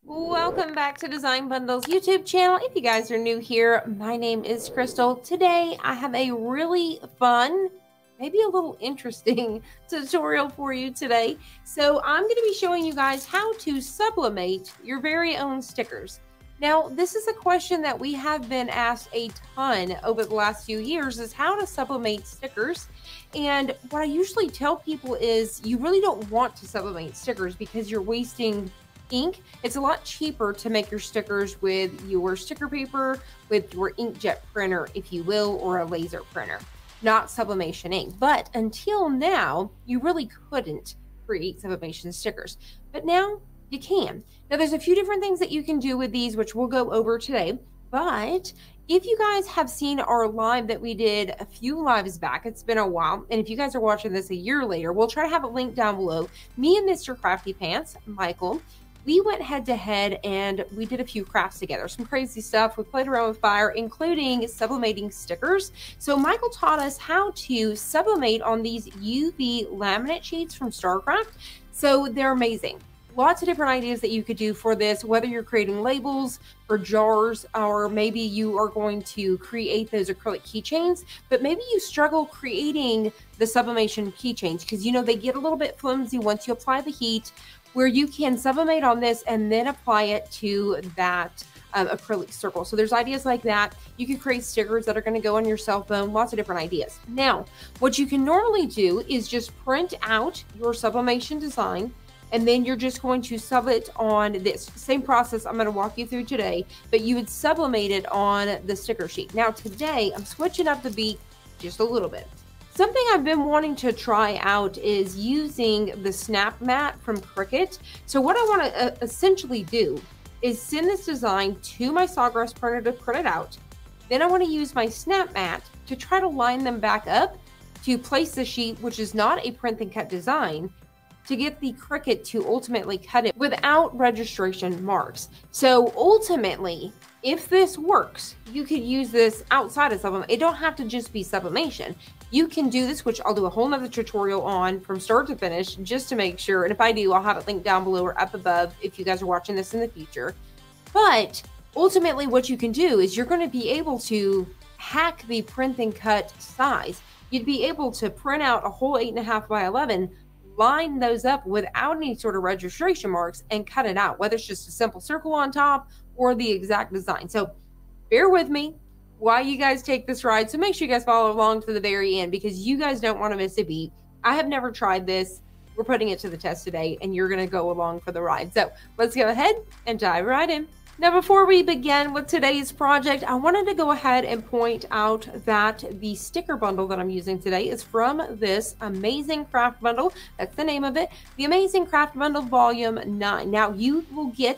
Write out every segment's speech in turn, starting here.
Welcome back to Design Bundles YouTube channel. If you guys are new here, my name is Crystal. Today I have a really fun, maybe a little interesting tutorial for you today. So I'm going to be showing you guys how to sublimate your very own stickers. Now, this is a question that we have been asked a ton over the last few years, is how to sublimate stickers. And what I usually tell people is you really don't want to sublimate stickers because you're wasting ink. It's a lot cheaper to make your stickers with your sticker paper, with your inkjet printer, if you will, or a laser printer, not sublimation ink. But until now, you really couldn't create sublimation stickers. But now you can. Now there's a few different things that you can do with these, which we'll go over today. But if you guys have seen our live that we did a few lives back, it's been a while. And if you guys are watching this a year later, we'll try to have a link down below. Me and Mr. Crafty Pants, Michael, we went head to head and we did a few crafts together, some crazy stuff. We played around with fire, including sublimating stickers. So Michael taught us how to sublimate on these UV laminate sheets from StarCraft. So they're amazing. Lots of different ideas that you could do for this, whether you're creating labels for jars, or maybe you are going to create those acrylic keychains, but maybe you struggle creating the sublimation keychains because, you know, they get a little bit flimsy once you apply the heat, where you can sublimate on this and then apply it to that acrylic circle. So there's ideas like that. You can create stickers that are going to go on your cell phone, lots of different ideas. Now, what you can normally do is just print out your sublimation design, and then you're just going to sub it on this same process I'm going to walk you through today, but you would sublimate it on the sticker sheet. Now today, I'm switching up the beat just a little bit. Something I've been wanting to try out is using the snap mat from Cricut. So what I want to essentially do is send this design to my Sawgrass printer to print it out. Then I want to use my snap mat to try to line them back up to place the sheet, which is not a print and cut design, to get the Cricut to ultimately cut it without registration marks. So ultimately, if this works, you could use this outside of sublimation. It don't have to just be sublimation. You can do this, which I'll do a whole nother tutorial on from start to finish, just to make sure. And if I do, I'll have it linked down below or up above if you guys are watching this in the future. But ultimately what you can do is you're going to be able to hack the print and cut size. You'd be able to print out a whole 8.5 by 11, line those up without any sort of registration marks, and cut it out, whether it's just a simple circle on top or the exact design. So bear with me while you guys take this ride. So make sure you guys follow along to the very end because you guys don't want to miss a beat. I have never tried this. We're putting it to the test today and you're going to go along for the ride. So let's go ahead and dive right in. Now, before we begin with today's project, I wanted to go ahead and point out that the sticker bundle that I'm using today is from this Amazing Craft Bundle. That's the name of it, the Amazing Craft Bundle Volume 9. Now, you will get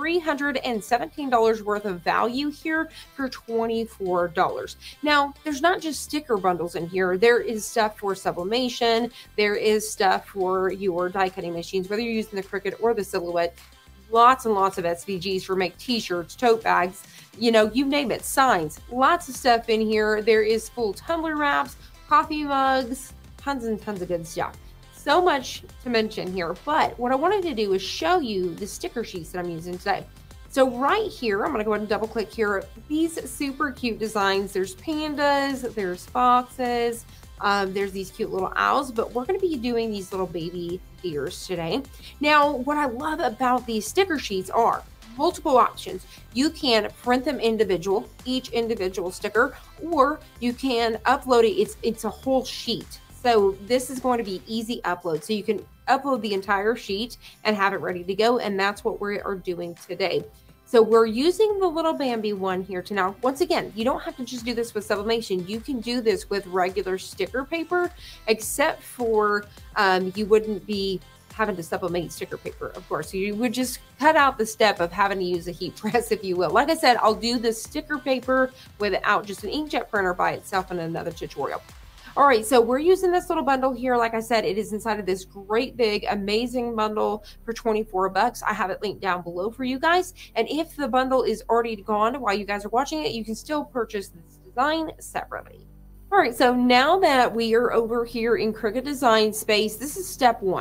$317 worth of value here for $24. Now, there's not just sticker bundles in here. There is stuff for sublimation. There is stuff for your die cutting machines, whether you're using the Cricut or the Silhouette. Lots and lots of SVGs for make t-shirts, tote bags, you know, you name it, signs, lots of stuff in here. There is full tumbler wraps, coffee mugs, tons and tons of good stuff. So much to mention here, but what I wanted to do is show you the sticker sheets that I'm using today. So right here, I'm going to go ahead and double click here. These super cute designs. There's pandas, there's foxes, there's these cute little owls, but we're going to be doing these little baby deers today. Now, what I love about these sticker sheets are multiple options. You can print them individual, each individual sticker, or you can upload it. It's a whole sheet. So this is going to be easy upload. So you can upload the entire sheet and have it ready to go. And that's what we are doing today. So we're using the little Bambi one here to now, once again, you don't have to just do this with sublimation. You can do this with regular sticker paper, except for you wouldn't be having to sublimate sticker paper, of course. So you would just cut out the step of having to use a heat press, if you will. Like I said, I'll do the sticker paper without just an inkjet printer by itself in another tutorial. All right, so we're using this little bundle here. Like I said, it is inside of this great big amazing bundle for 24 bucks. I have it linked down below for you guys. And if the bundle is already gone while you guys are watching it, you can still purchase this design separately. All right, so now that we are over here in Cricut Design Space, this is step one.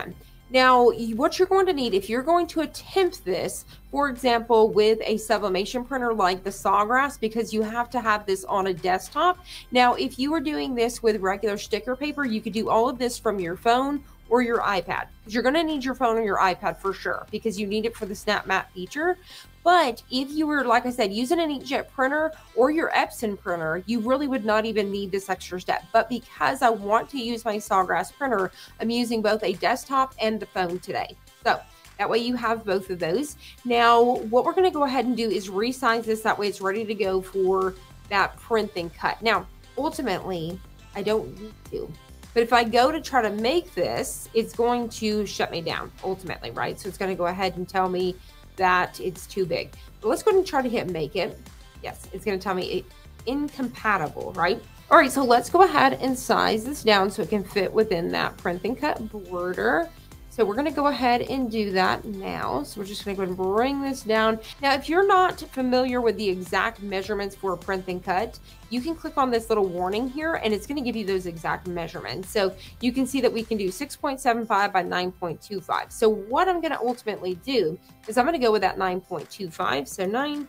Now, what you're going to need, if you're going to attempt this, for example, with a sublimation printer like the Sawgrass, because you have to have this on a desktop. Now, if you were doing this with regular sticker paper, you could do all of this from your phone or your iPad. You're going to need your phone or your iPad for sure, because you need it for the Snap Map feature. But if you were, like I said, using an inkjet printer or your Epson printer, you really would not even need this extra step. But because I want to use my Sawgrass printer, I'm using both a desktop and the phone today. So that way you have both of those. Now, what we're going to go ahead and do is resize this. That way it's ready to go for that print and cut. Now, ultimately, I don't need to. But if I go to try to make this, it's going to shut me down ultimately, right? So it's going to go ahead and tell me that it's too big. But let's go ahead and try to hit make it. Yes, it's going to tell me it's incompatible, right? All right, so let's go ahead and size this down so it can fit within that print and cut border. So we're going to go ahead and do that now. So we're just going to go ahead and bring this down. Now, if you're not familiar with the exact measurements for a print and cut, you can click on this little warning here and it's going to give you those exact measurements. So you can see that we can do 6.75 by 9.25. So what I'm going to ultimately do is I'm going to go with that 9.25. So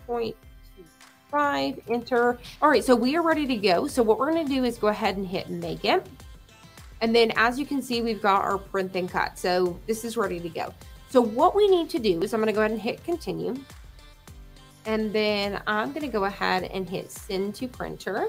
9.25, enter. All right, so we are ready to go. So what we're going to do is go ahead and hit make it. And then as you can see, we've got our print and cut. So this is ready to go. So what we need to do is I'm going to go ahead and hit continue. And then I'm going to go ahead and hit send to printer.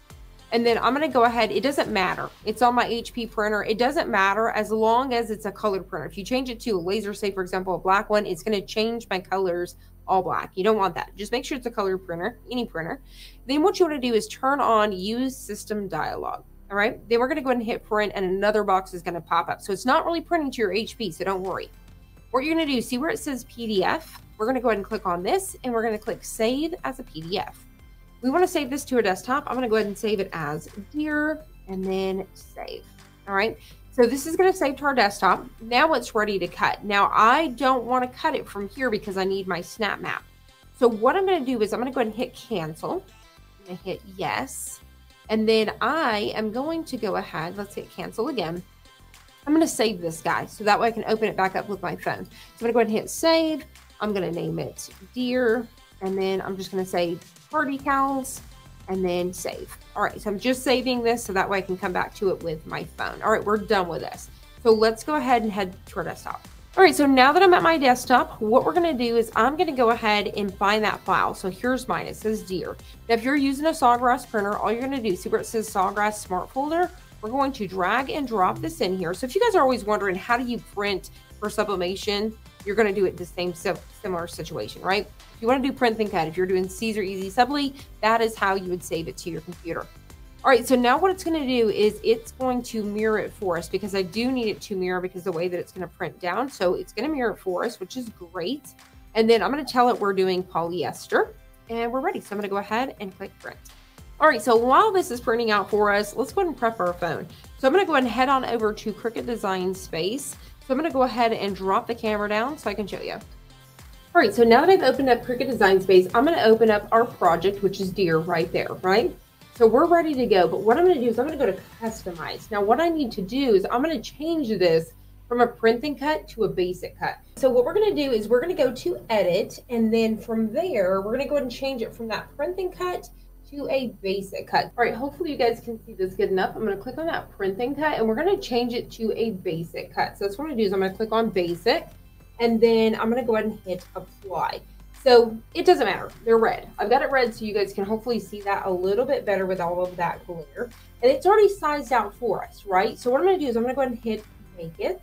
And then I'm going to go ahead. It doesn't matter. It's on my HP printer. It doesn't matter as long as it's a colored printer. If you change it to a laser, say for example, a black one, it's going to change my colors all black. You don't want that. Just make sure it's a colored printer, any printer. Then what you want to do is turn on use system dialog. All right, then we're going to go ahead and hit print and another box is going to pop up. So it's not really printing to your HP, so don't worry. What you're going to do, see where it says PDF? We're going to go ahead and click on this and we're going to click save as a PDF. We want to save this to a desktop. I'm going to go ahead and save it as Dear and then save. All right, so this is going to save to our desktop. Now it's ready to cut. Now I don't want to cut it from here because I need my Snap Map. So what I'm going to do is I'm going to go ahead and hit cancel. I'm going to hit yes. And then I am going to go ahead, let's hit cancel again. I'm going to save this guy so that way I can open it back up with my phone. So I'm going to go ahead and hit save. I'm going to name it Dear. And then I'm just going to say party cows and then save. All right, so I'm just saving this so that way I can come back to it with my phone. All right, we're done with this. So let's go ahead and head to our desktop. All right, so now that I'm at my desktop, what we're going to do is I'm going to go ahead and find that file. So here's mine. It says Dear. Now, if you're using a Sawgrass printer, all you're going to do, see where it says Sawgrass Smart Folder? We're going to drag and drop this in here. So if you guys are always wondering, how do you print for sublimation? You're going to do it the same similar situation, right? If you want to do print and cut, if you're doing Caesar Easy Subli, that is how you would save it to your computer. All right, so now what it's going to do is it's going to mirror it for us because I do need it to mirror because the way that it's going to print down. So it's going to mirror it for us, which is great. And then I'm going to tell it we're doing polyester and we're ready. So I'm going to go ahead and click print. All right, so while this is printing out for us, let's go ahead and prep our phone. So I'm going to go ahead and head on over to Cricut Design Space. So I'm going to go ahead and drop the camera down so I can show you. All right, so now that I've opened up Cricut Design Space, I'm going to open up our project, which is Dear right there, right? So we're ready to go, but what I'm going to do is I'm going to go to customize. Now what I need to do is I'm going to change this from a print and cut to a basic cut. So what we're going to do is we're going to go to edit, and then from there, we're going to go ahead and change it from that print and cut to a basic cut. All right, hopefully you guys can see this good enough. I'm going to click on that print and cut, and we're going to change it to a basic cut. So that's what I'm going to do is I'm going to click on basic, and then I'm going to go ahead and hit apply. So it doesn't matter, they're red. I've got it red so you guys can hopefully see that a little bit better with all of that glitter. And it's already sized out for us, right? So what I'm gonna do is I'm gonna go ahead and hit make it.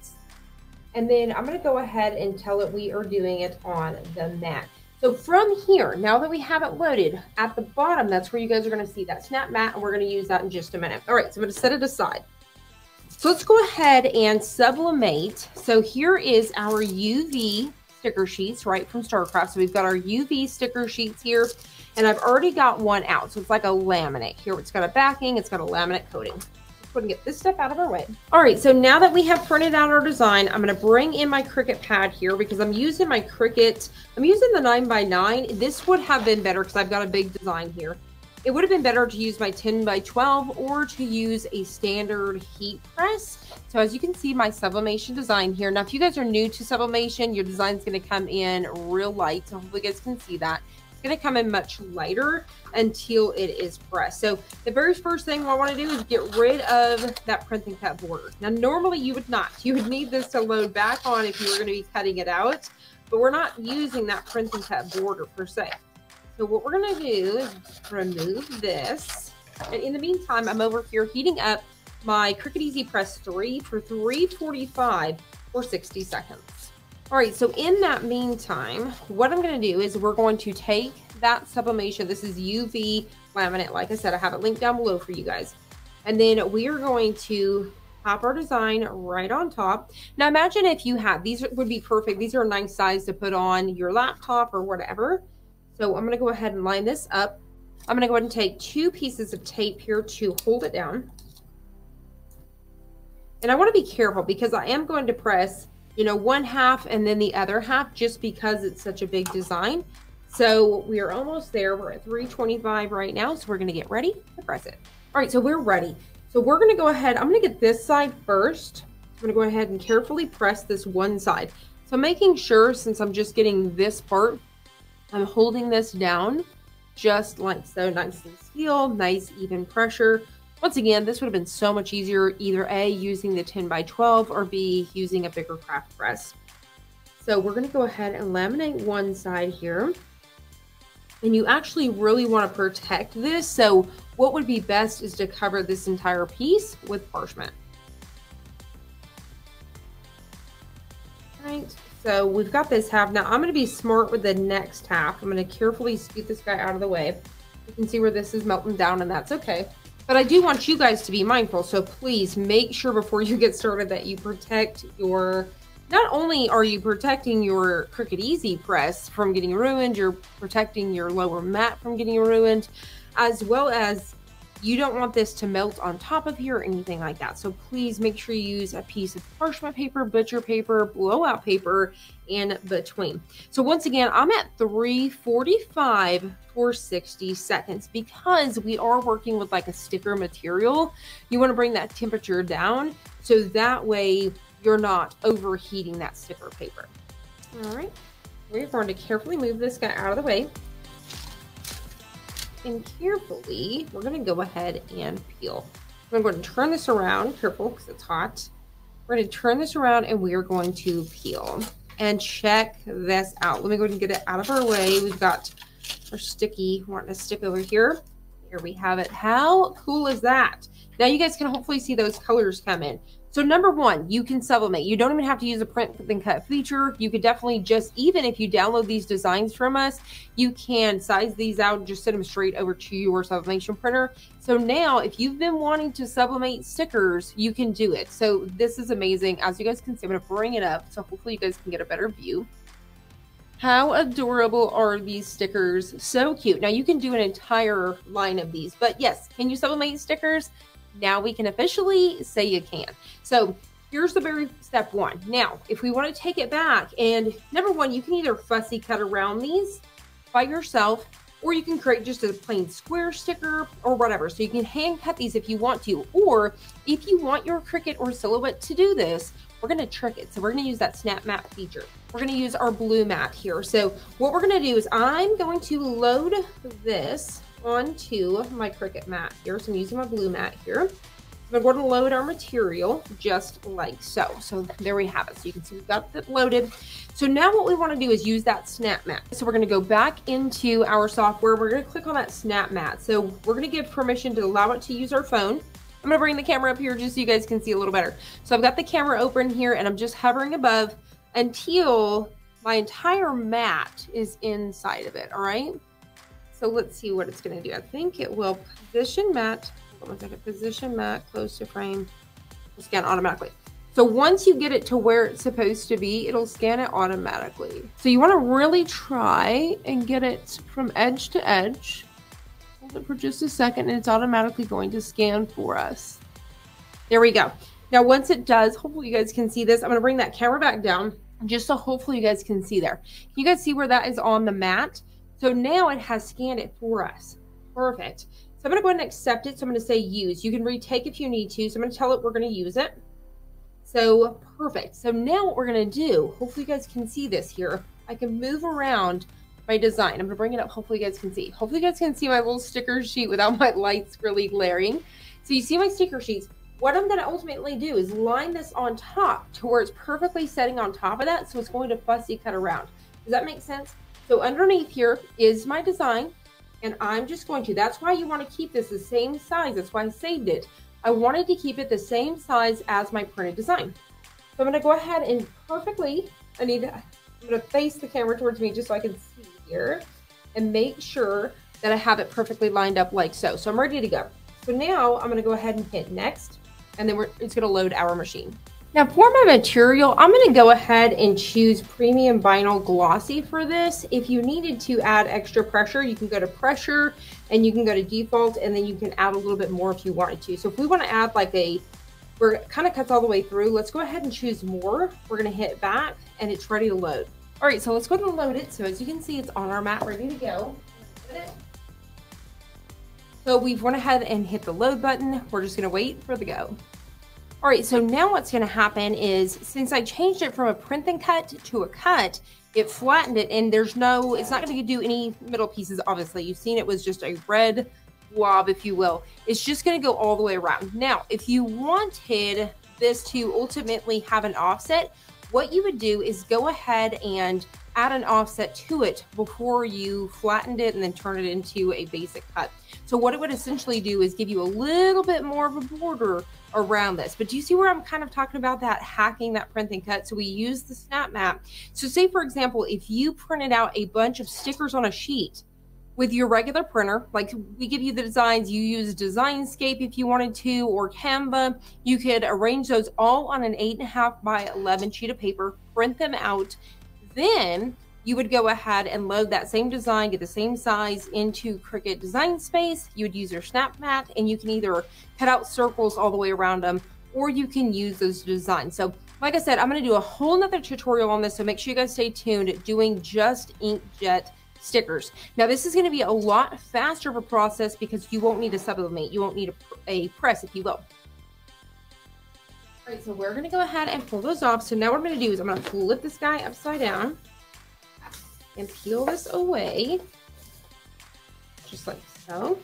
And then I'm gonna go ahead and tell it we are doing it on the mat. So from here, now that we have it loaded, at the bottom, that's where you guys are gonna see that Snap Mat, and we're gonna use that in just a minute. All right, so I'm gonna set it aside. So let's go ahead and sublimate. So here is our UV sticker sheets right from StarCraft. So we've got our UV sticker sheets here, and I've already got one out. So it's like a laminate. Here it's got a backing, it's got a laminate coating. Let's go ahead and get this stuff out of our way. All right, so now that we have printed out our design, I'm going to bring in my Cricut pad here because I'm using my Cricut. I'm using the 9x9. This would have been better because I've got a big design here. It would have been better to use my 10x12 or to use a standard heat press. So as you can see, my sublimation design here. Now, if you guys are new to sublimation, your design is going to come in real light. So hopefully you guys can see that. It's going to come in much lighter until it is pressed. So the very first thing I want to do is get rid of that print and cut border. Now, normally you would not. You would need this to load back on if you were going to be cutting it out. But we're not using that print and cut border per se. So what we're going to do is remove this. And in the meantime, I'm over here heating up my Cricut Easy Press 3 for 345 for 60 seconds. All right, so in that meantime, what I'm going to do is we're going to take that sublimation. This is UV laminate. Like I said, I have it linked down below for you guys. And then we are going to pop our design right on top. Now imagine if you had, these would be perfect. These are a nice size to put on your laptop or whatever. So I'm going to go ahead and line this up. I'm going to go ahead and take 2 pieces of tape here to hold it down. And I want to be careful because I am going to press, you know, one half and then the other half just because it's such a big design. So we are almost there. We're at 325 right now. So we're going to get ready to press it. All right, so we're ready. So we're going to go ahead. I'm going to get this side first. I'm going to go ahead and carefully press this one side. So making sure, since I'm just getting this part, I'm holding this down just like so, nice and steel, nice even pressure. Once again, this would have been so much easier either A, using the 10 by 12 or B, using a bigger craft press. So we're going to go ahead and laminate one side here. And you actually really want to protect this. So what would be best is to cover this entire piece with parchment. All right. So we've got this half. Now I'm going to be smart with the next half. I'm going to carefully scoot this guy out of the way. You can see where this is melting down, and that's okay. But I do want you guys to be mindful. So please make sure before you get started that you protect your, not only are you protecting your Cricut Easy Press from getting ruined, you're protecting your lower mat from getting ruined, as well as you don't want this to melt on top of here or anything like that. So please make sure you use a piece of parchment paper, butcher paper, blowout paper in between. So once again, I'm at 345 for 60 seconds because we are working with like a sticker material. You want to bring that temperature down so that way you're not overheating that sticker paper. All right, we're going to carefully move this guy out of the way. And carefully, we're going to go ahead and peel. I'm going to turn this around, careful because it's hot. We're going to turn this around and we are going to peel. And check this out. Let me go ahead and get it out of our way. We've got our sticky, wanting to stick over here. Here we have it. How cool is that? Now you guys can hopefully see those colors come in. So number one, you can sublimate. You don't even have to use a print and cut feature. You could definitely just, even if you download these designs from us, you can size these out and just send them straight over to your sublimation printer. So now if you've been wanting to sublimate stickers, you can do it. So this is amazing. As you guys can see, I'm going to bring it up so hopefully you guys can get a better view. How adorable are these stickers? So cute. Now you can do an entire line of these, but yes, can you sublimate stickers? Now we can officially say you can. So here's the very step one. Now, if we want to take it back, and number one, you can either fussy cut around these by yourself, or you can create just a plain square sticker or whatever. So you can hand cut these if you want to, or if you want your Cricut or Silhouette to do this, we're going to trick it. So we're going to use that snap mat feature. We're going to use our blue mat here. So what we're going to do is I'm going to load this onto my Cricut mat here. So I'm using my blue mat here. We're going to load our material just like so. So there we have it. So you can see we've got it loaded. So now what we want to do is use that snap mat. So we're going to go back into our software. We're going to click on that snap mat. So we're going to give permission to allow it to use our phone. I'm going to bring the camera up here just so you guys can see a little better. So I've got the camera open here and I'm just hovering above until my entire mat is inside of it. All right. So let's see what it's going to do. I think it will position mat. Hold on one second. Position mat close to frame. It'll scan automatically. So once you get it to where it's supposed to be, it'll scan it automatically. So you want to really try and get it from edge to edge. Hold it for just a second and it's automatically going to scan for us. There we go. Now once it does, hopefully you guys can see this. I'm going to bring that camera back down just so hopefully you guys can see there. Can you guys see where that is on the mat? So now it has scanned it for us. Perfect. So I'm going to go ahead and accept it. So I'm going to say use. You can retake if you need to. So I'm going to tell it we're going to use it. So perfect. So now what we're gonna do, hopefully you guys can see this here. I can move around my design. I'm gonna bring it up, hopefully you guys can see. Hopefully you guys can see my little sticker sheet without my lights really glaring. So you see my sticker sheets. What I'm gonna ultimately do is line this on top to where it's perfectly setting on top of that, so it's going to fussy cut around. Does that make sense? So underneath here is my design, and I'm just going to, that's why you want to keep this the same size. That's why I saved it. I wanted to keep it the same size as my printed design. So I'm going to go ahead and perfectly, I'm going to face the camera towards me just so I can see here and make sure that I have it perfectly lined up like so. So I'm ready to go. So now I'm going to go ahead and hit next, and then it's going to load our machine. Now for my material, I'm going to go ahead and choose Premium Vinyl Glossy for this. If you needed to add extra pressure, you can go to pressure and you can go to default, and then you can add a little bit more if you wanted to. So if we want to add like where it kind of cuts all the way through, let's go ahead and choose more. We're going to hit back and it's ready to load. All right, so let's go ahead and load it. So as you can see, it's on our mat ready to go. So we've went ahead and hit the load button. We're just going to wait for the go. All right, so now what's going to happen is, since I changed it from a print and cut to a cut, it flattened it, and it's not going to do any middle pieces, obviously. You've seen it was just a red blob, if you will. It's just going to go all the way around. Now, if you wanted this to ultimately have an offset, what you would do is go ahead and add an offset to it before you flattened it and then turn it into a basic cut. So what it would essentially do is give you a little bit more of a border around this. But do you see where I'm kind of talking about that hacking that print and cut? So we use the snap map. So say, for example, if you printed out a bunch of stickers on a sheet with your regular printer, like we give you the designs, you use Designscape if you wanted to, or Canva, you could arrange those all on an 8.5 by 11 sheet of paper, print them out. Then you would go ahead and load that same design, get the same size into Cricut Design Space. You would use your snap mat, and you can either cut out circles all the way around them, or you can use those designs. So like I said, I'm going to do a whole nother tutorial on this, so make sure you guys stay tuned, doing just inkjet stickers. Now this is going to be a lot faster of a process because you won't need to sublimate. You won't need a press, if you will. All right, so we're going to go ahead and pull those off. So now what I'm going to do is I'm going to flip this guy upside down and peel this away, just like so.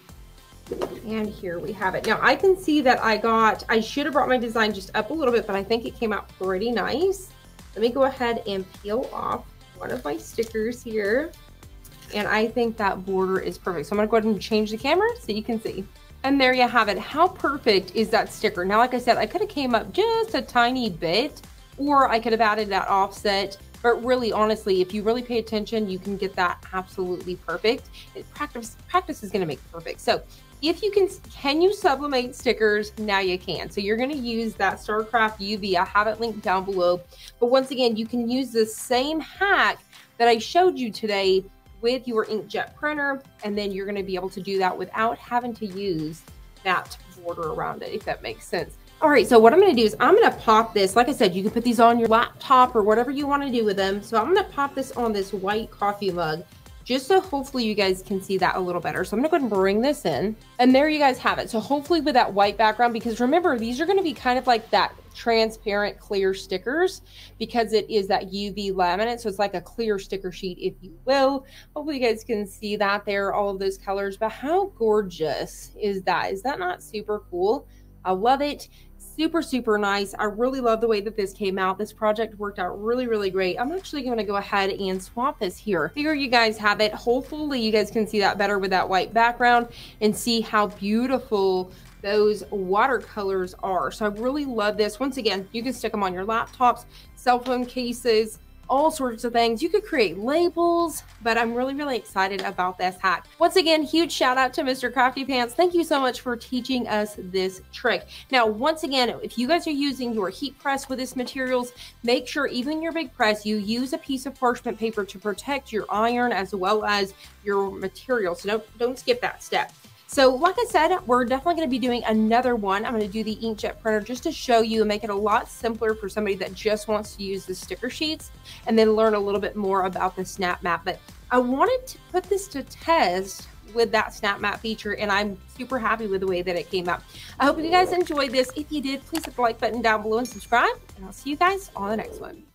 And here we have it. Now I can see that I should have brought my design just up a little bit, but I think it came out pretty nice. Let me go ahead and peel off one of my stickers here. And I think that border is perfect. So I'm gonna go ahead and change the camera so you can see. And there you have it. How perfect is that sticker? Now, like I said, I could have came up just a tiny bit, or I could have added that offset. But really, honestly, if you really pay attention, you can get that absolutely perfect. Practice is going to make it perfect. So if you can you sublimate stickers? Now you can. So you're going to use that StarCraft UV. I have it linked down below. But once again, you can use the same hack that I showed you today with your inkjet printer, and then you're going to be able to do that without having to use that border around it, if that makes sense. All right, so what I'm going to do is I'm going to pop this. Like I said, you can put these on your laptop or whatever you want to do with them. So I'm going to pop this on this white coffee mug, just so hopefully you guys can see that a little better. So I'm going to go ahead and bring this in, and there you guys have it. So hopefully with that white background, because remember, these are going to be kind of like that transparent clear stickers because it is that UV laminate. So it's like a clear sticker sheet, if you will. Hopefully you guys can see that there, all of those colors. But how gorgeous is that? Is that not super cool? I love it. Super, super nice. I really love the way that this came out. This project worked out really, really great. I'm actually going to go ahead and swap this here. Here you guys have it. Hopefully you guys can see that better with that white background and see how beautiful those watercolors are. So I really love this. Once again, you can stick them on your laptops, cell phone cases, all sorts of things. You could create labels, but I'm really, really excited about this hack. Once again, huge shout out to Mr. Crafty Pants. Thank you so much for teaching us this trick. Now, once again, if you guys are using your heat press with this materials, make sure even your big press, you use a piece of parchment paper to protect your iron as well as your material. So don't skip that step. So like I said, we're definitely going to be doing another one. I'm going to do the inkjet printer just to show you and make it a lot simpler for somebody that just wants to use the sticker sheets and then learn a little bit more about the snap map. But I wanted to put this to test with that snap map feature, and I'm super happy with the way that it came out. I hope you guys enjoyed this. If you did, please hit the like button down below and subscribe, and I'll see you guys on the next one.